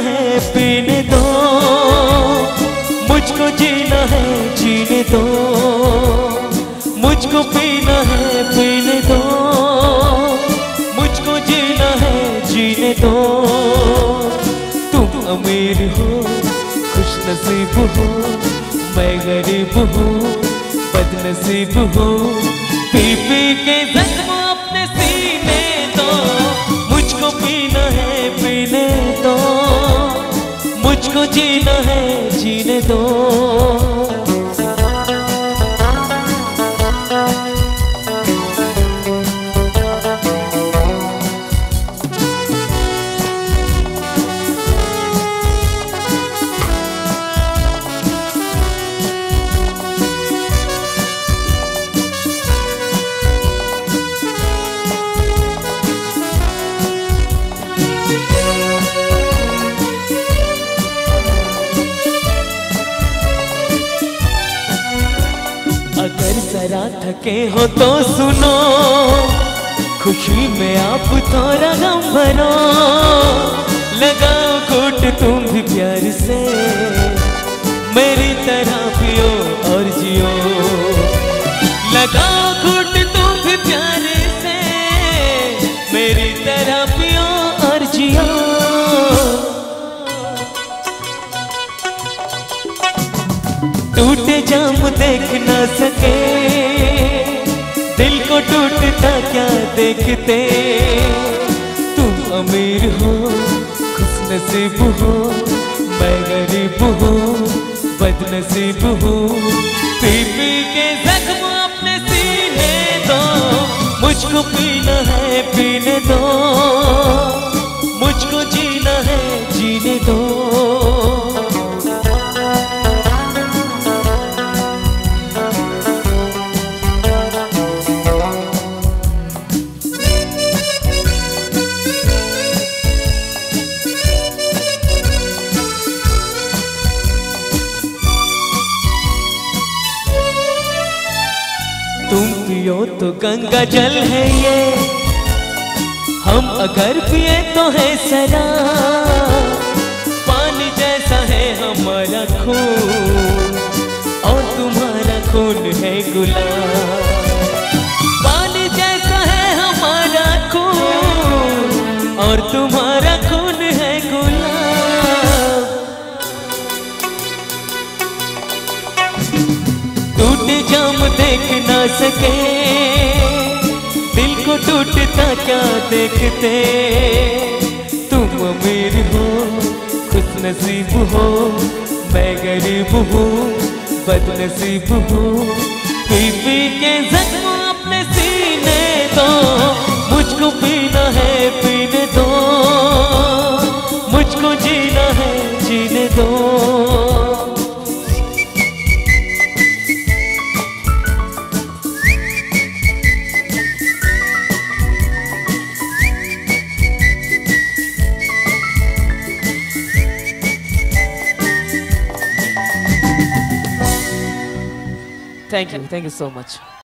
है पीने दो, मुझको जीना है जीने दो, मुझको पीना है पीने दो, मुझको जीना है जीने दो। तुम अमीर हो खुश नसीब हो, मैं गरीब हूँ बदनसीब हूँ। पी पी के जख्म अपने सीने दो, मुझको पीना है पीने दो, मुझको जीना है जीने दो। अगर जरा थके हो तो सुनो, खुशी में आप थोड़ा गम भरो। लगाओ घूंट तुम भी प्यार से, मेरी तरह पियो और जियो। लगाओ घूंट तुम भी प्यार से, मेरी तरह पियो और जियो। टूटे जाम देख ना सके, दिल को टूटता क्या देखते। तुम अमीर हो खुश नसीब हो, मैं गरीब हूँ बदनसीब हूँ। पी पी के जख्म अपने सीने दो, मुझको पीना है पीने दो, मुझको जीना है जीने दो। तुम पियो तो गंगा जल है ये, हम अगर पिए तो है शराब। पानी जैसा है हमारा खून और तुम्हारा खून है गुलाब। पानी जैसा है हमारा खून और तुम्हारा खून है गुलाब। टूटे जाम देख ना सके, दिल को टूटता क्या देखते। तुम अमीर हो खुश नसीब हो, मैं गरीब हूँ बदनसीब हूँ। पी पी के जख्म अपने सीने दो, मुझको पीना है पीने दो, मुझको जीना है जीने दो। Thank you so much.